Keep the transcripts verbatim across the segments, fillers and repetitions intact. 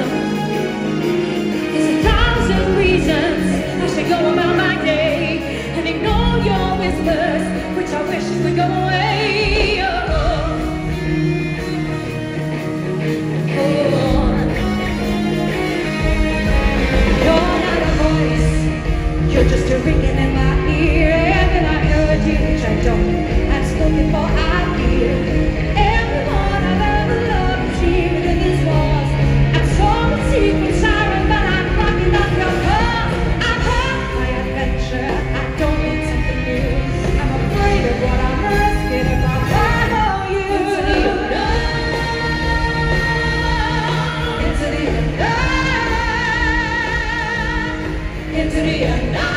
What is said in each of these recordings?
There's a thousand reasons I should go about my day and ignore your whispers, which I wish would go away. Oh. Oh. You're not a voice, you're just a ringing in my ear. And I heard you, which I don't. I'm spoken for, I feel. Everyone I've ever loved is here within these walls. I'm so secret siren, but I'm knocking up your door. I've had my adventure, I don't need something new. I'm afraid of what I'm risking if I follow you. Into the unknown. Into the unknown. Into the unknown.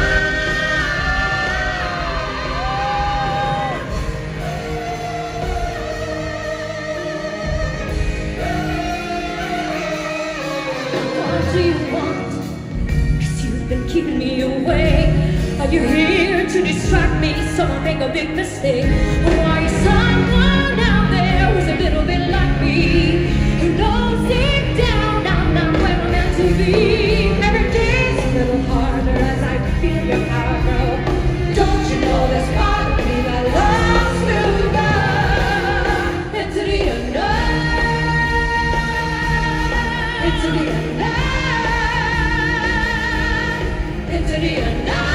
Keeping me away. Are you here to distract me so I make a big mistake? Or are you someone out there who's a little bit like me, who knows deep down I'm not where I'm meant to be? Every day's a little harder as I feel your power grow. Don't you know there's part of me that loves to go into the unknown, into the unknown. Into the unknown.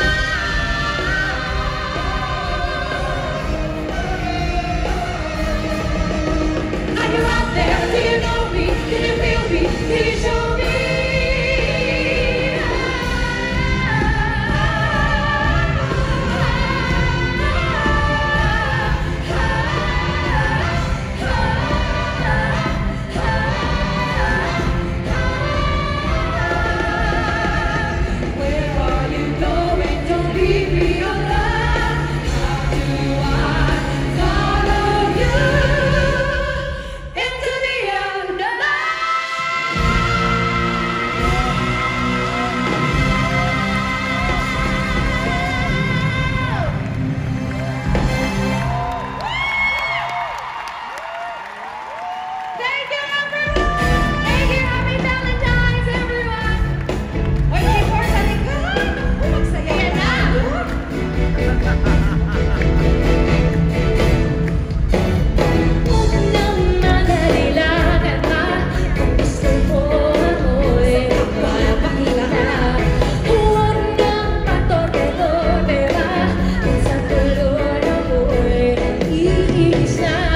Are you out there? Do you know me? Can you feel me? Can you show me? It's